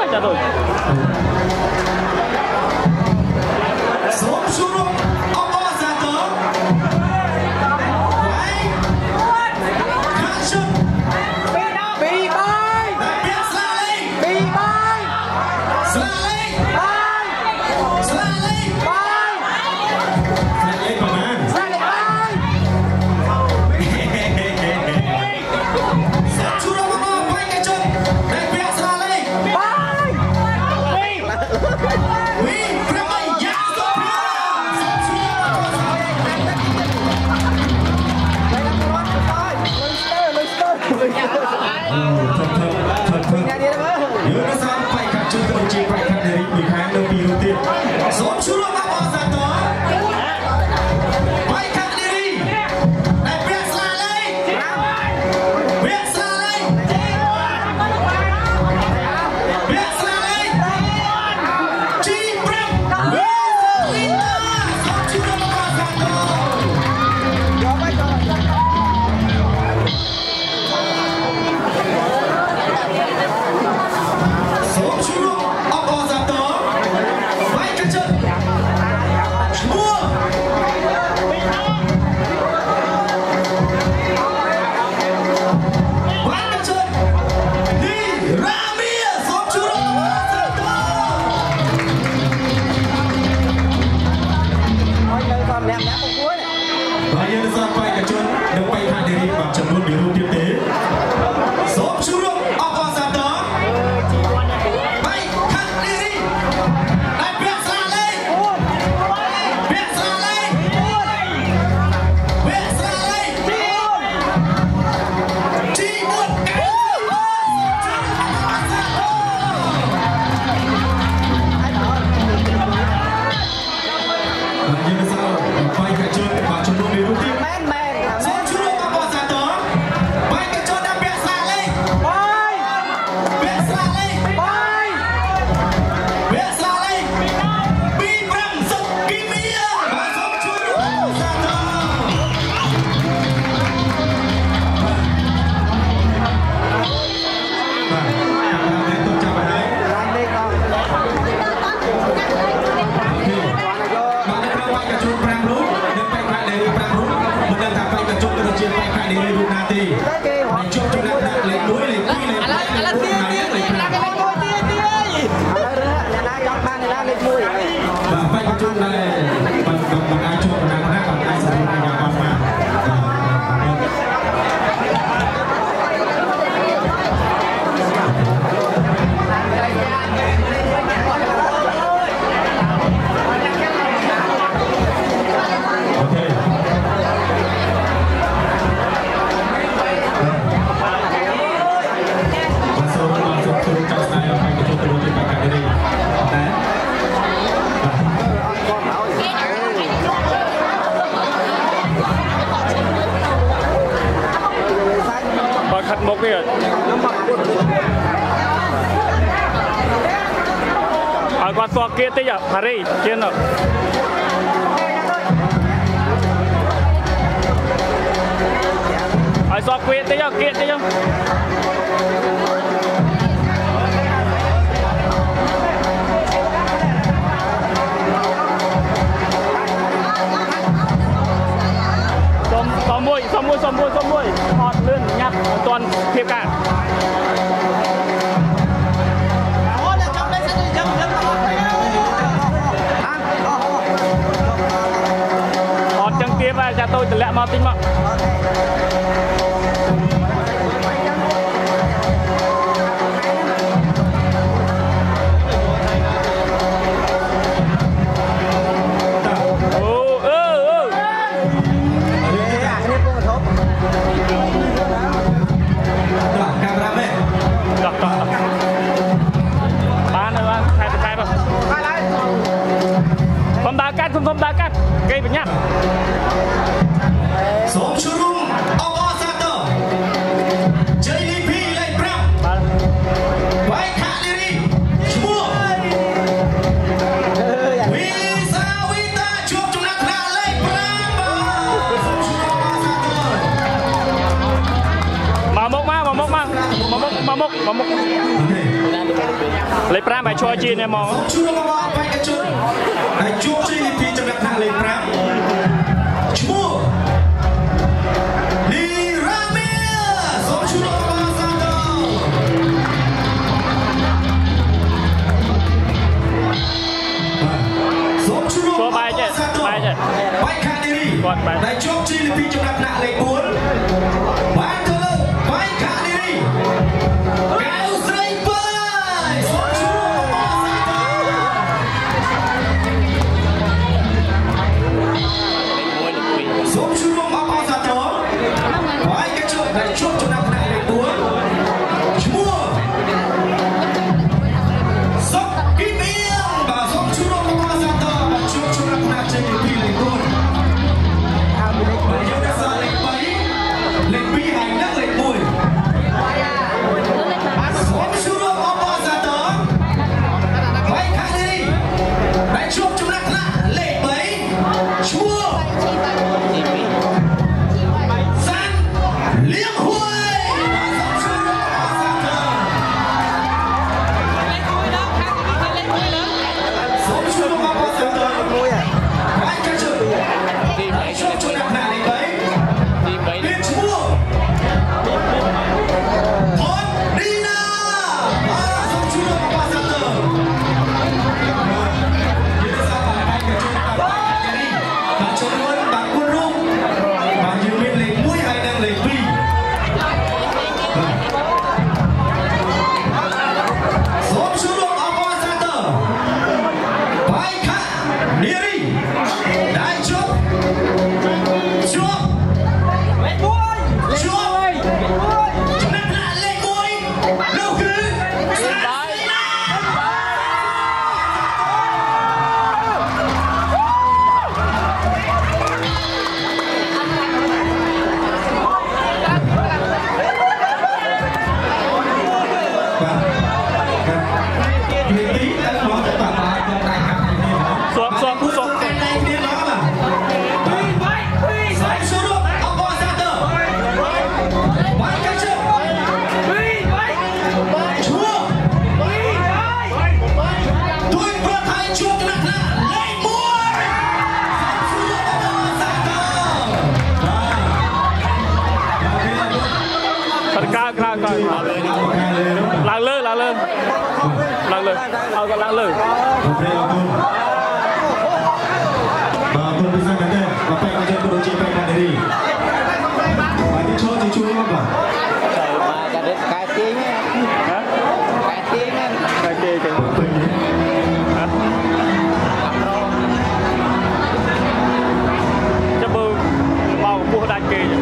ចាទៅសូមជួបអបអរសាទរគាត់ស្គាល់គេតិចហារីជាងឲ្យស្គាល់គេតិចគេតិចសុំមួយអត់លឿនញ៉ាប់អត់ទាន់ភាពការចាទៅតម្លាក់មកតិចមកខ្ញុំដើរកាត់គេបញ្ញាប់សូមជួបអបអរសាទរ JDP លេខ5បាទវាយខានារីឈ្មោះវីសាវីតាជួបចំណាត់ថ្នាក់លេខ5បាទសូមជួបអបអរសាទរមកមុខមកមុខលេខ 5 បាយឈរជានេះមកជួបមកបេក្ខជនហើយជួបជ័យពីចំណាក់ថ្នាក់លេខ 5 ឈ្មោះនីរ៉ាមីសូមជួបមកសាទរសូមជួបមកបាយចេះបាយខានីរីគាត់បាយដែលជួបជ័យពីចំណាក់ថ្នាក់លេខ 4 បានទៅលើបាយខានីរីកៅស្រីបាយសូមជួបមកសាទរសូមជួបមកសាទរបាយកញ្ចក់ដែលជួបចំណាក់ថ្នាក់លេខ 4 ឈ្មោះសុកគីមៀងបាទសូមជួបមកសាទរបាទជួបចំណាក់ថ្នាក់ជ័យពីលេខ 4 បាទយើងដាក់សារលេខ 3 លេខ 2 ហើយនិងលេខ 1 សូមជួបមកសាទរបាយខានីរីដែលជួបចំណាក់ថ្នាក់លេខ 3 ឈ្មោះសាន់លៀងហួយសូមជួបមកសាទរបាយខានីរីដែលជួបចំណាក់ថ្នាក់លេខ 3 មានឈ្មោះផនរីណាបាទសូមជួបមកសាទរយើងសាប់បាយខានីរីបាទចូលរួមបាទគូរូបបាទយើងមានលេខ 1 ហើយនិងលេខ 2 សូមជួបមកសាទរបាយខានីរីដែលជួបចំណាក់ថ្នាក់លេខ 1 នោះគឺសាន់រីណាលេខ 2 តែមកតែបាយកងដៃខាងនេះសួបតែដៃគ្នាមកបាទសូមជួបមកសាទរបាយកញ្ចក់ឈ្មោះទួយប្រថៃជួបចំណាក់ថ្នាក់លេខ 1 សូមជួបមកសាទរក្រៅឡើងលើឲ្យគាត់ឡើងលើបាទគុណពិសេសមែនទេបាទបែកកញ្ចក់ដូចជាបែកខានីរីបាទនេះចូលជួយមកបាទចាត់កែទាញហ៎កែទាញចឹងពេញចាំបើបោកពោះដាច់គេចឹង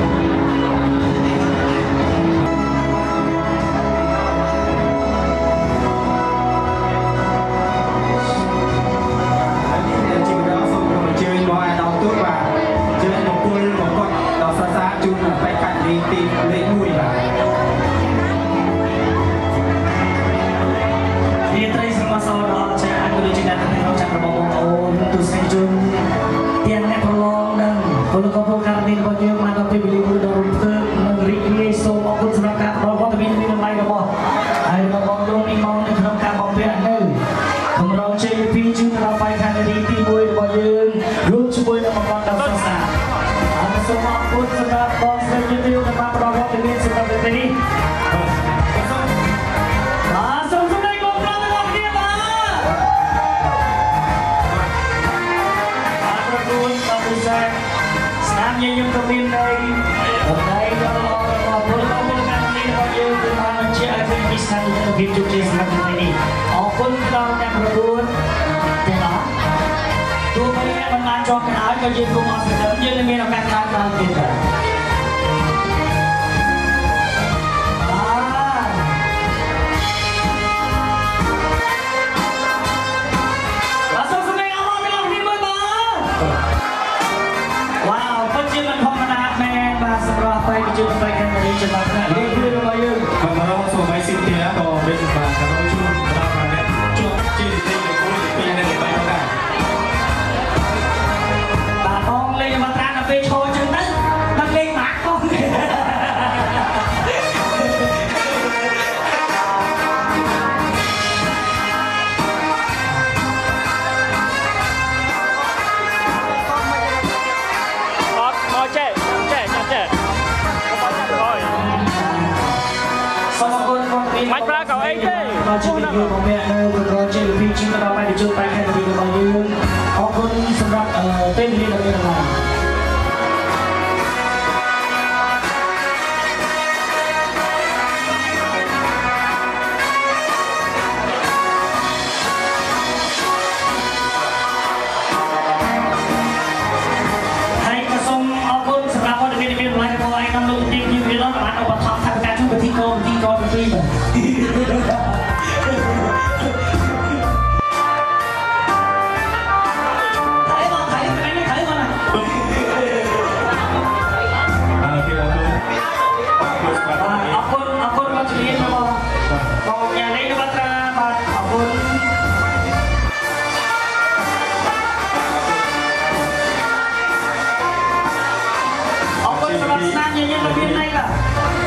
ก็ยืนดูมาเสร็จยืนมีเราการการการกินกันว้าวปัจจุบันธรรมดาแม่มาสำหรับไปปัจจุบันไปกันในจังหวัดไหนเรื่องอะไรอยู่มาเราส่งไปสิบปีแล้วก็เป็นสิบบาทครับเราช่วยเราทำเนี่ยช่วยจีนตีเลยคุยปีนึงไปก็ได้ตาทองเลยมาตราหน้าไปโชว์จังนั้นนักเลงដល់ជីវិតយើងរបស់អ្នកនៅប្រកបជាពីជីវិតរបស់ប្រជាជនបែបខាងទីរបស់យើងអរគុណសម្រាប់ពេលវេលាដ៏មានតម្លៃស្នាមញញឹមរបៀបនេះបាទ